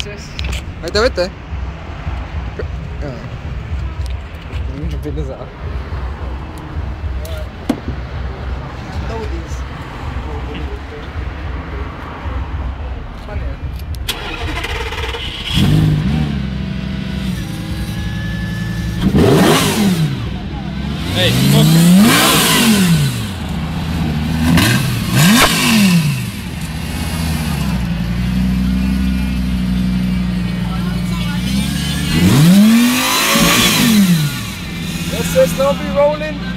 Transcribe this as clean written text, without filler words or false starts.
Vete, vete. No tienes nada. Hey, fuck. Let's just not be rolling.